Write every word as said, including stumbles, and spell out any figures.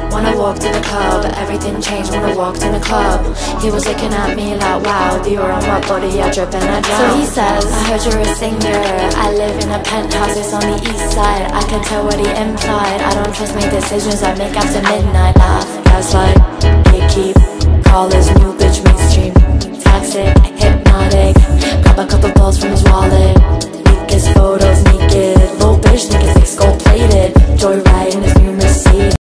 When I walked in the club, everything changed when I walked in the club. He was looking at me like, wow, the aura on my body, I drip and I drown. So he says, I heard you're a singer, I live in a penthouse, it's on the east side. I can tell what he implied, I don't trust my decisions I make after midnight. Laugh, gaslight, gatekeep, call his new bitch mainstream. Toxic, hypnotic,